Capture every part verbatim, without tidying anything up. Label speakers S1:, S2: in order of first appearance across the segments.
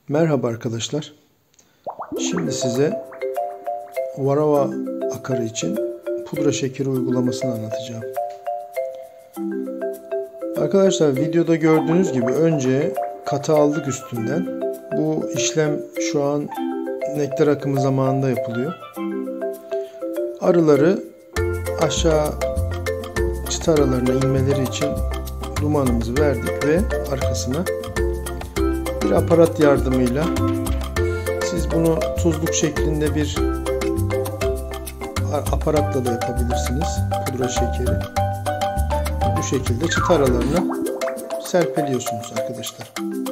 S1: Merhaba arkadaşlar. Şimdi size Varroa akarı için pudra şekeri uygulamasını anlatacağım. Arkadaşlar videoda gördüğünüz gibi önce katı aldık üstünden. Bu işlem şu an nektar akımı zamanında yapılıyor. Arıları aşağı çıta aralarına inmeleri için dumanımızı verdik ve arkasına bir aparat yardımıyla, siz bunu tuzluk şeklinde bir aparatla da yapabilirsiniz, pudra şekeri. Bu şekilde çıta aralarına serpeliyorsunuz arkadaşlar.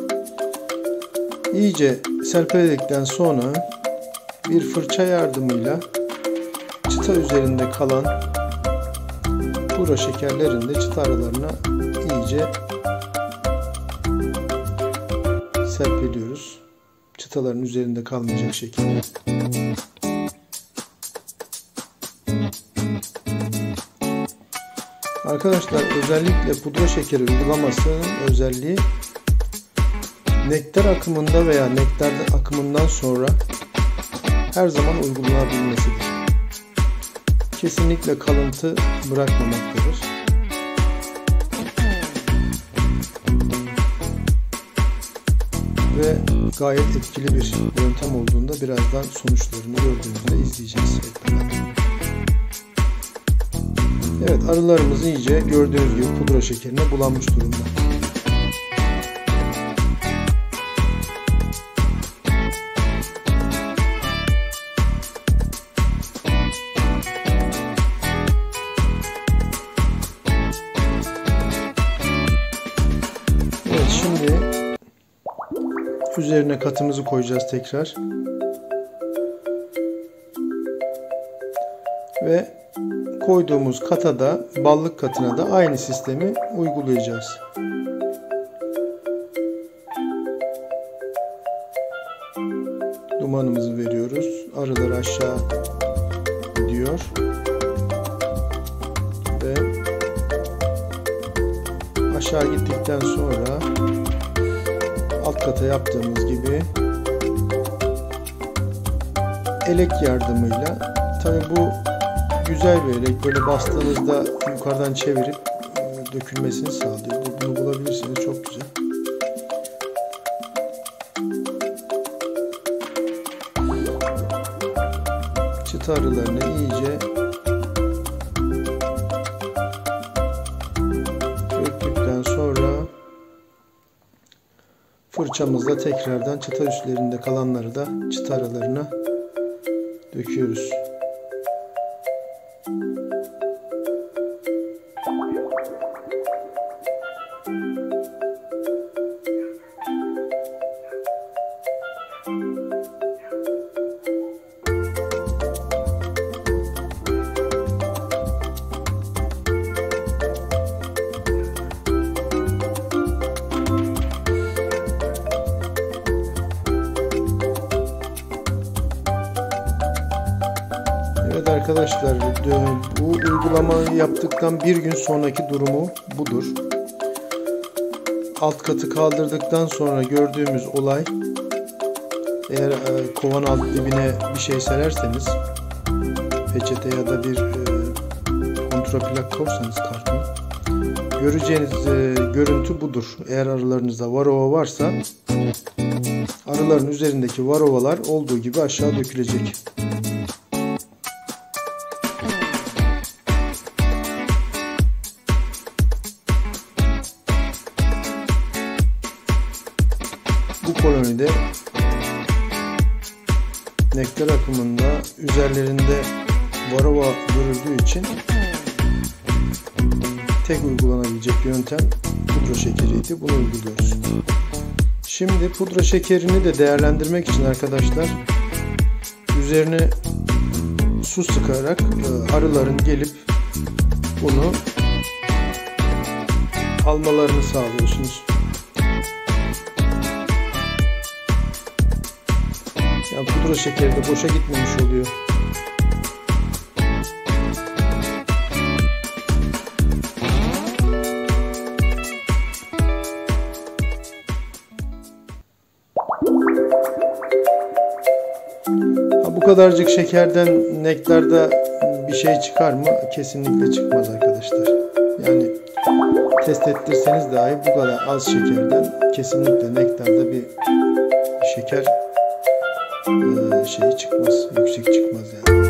S1: İyice serpeledikten sonra bir fırça yardımıyla çıta üzerinde kalan pudra şekerlerini de çıta aralarına iyice serpeliyoruz. Çıtaların üzerinde kalmayacak şekilde. Arkadaşlar, özellikle pudra şekeri uygulamasının özelliği nektar akımında veya nektar akımından sonra her zaman uygulanabilmesidir. Kesinlikle kalıntı bırakmamaktadır. Ve gayet etkili bir yöntem olduğunda birazdan sonuçlarını gördüğümüzde izleyeceğiz. Evet, arılarımız iyice gördüğünüz gibi pudra şekerine bulanmış durumda. Evet, şimdi üzerine katımızı koyacağız tekrar. Ve koyduğumuz kata da, ballık katına da aynı sistemi uygulayacağız. Dumanımızı veriyoruz. Arılar aşağı gidiyor. Ve aşağı gittikten sonra alt kata yaptığımız gibi elek yardımıyla, tabi bu güzel bir elek, böyle bastığınızda yukarıdan çevirip dökülmesini sağlıyor. Bunu bulabilirsiniz, çok güzel. Çıta arılarını iyice döktükten sonra fırçamızla tekrardan çıta üstlerinde kalanları da çıta aralarına döküyoruz. Evet arkadaşlar, bu uygulamayı yaptıktan bir gün sonraki durumu budur. Alt katı kaldırdıktan sonra gördüğümüz olay, eğer kovan alt dibine bir şey sererseniz, peçete ya da bir kontraplak koysanız, karton, göreceğiniz görüntü budur. Eğer arılarınızda varroa varsa arıların üzerindeki varroalar olduğu gibi aşağı dökülecek. Bu kolonide nektar akımında üzerlerinde varroa görüldüğü için tek uygulanabilecek yöntem pudra şekeriydi. Bunu uyguluyoruz. Şimdi pudra şekerini de değerlendirmek için arkadaşlar, üzerine su sıkarak arıların gelip bunu almalarını sağlıyorsunuz. Yani pudra şekeri de boşa gitmemiş oluyor.
S2: you
S1: kadarcık şekerden nektarda bir şey çıkar mı? Kesinlikle çıkmaz arkadaşlar. Yani test ettirseniz dahi bu kadar az şekerden kesinlikle nektarda bir şeker e, şeyi çıkmaz, yüksek çıkmaz yani.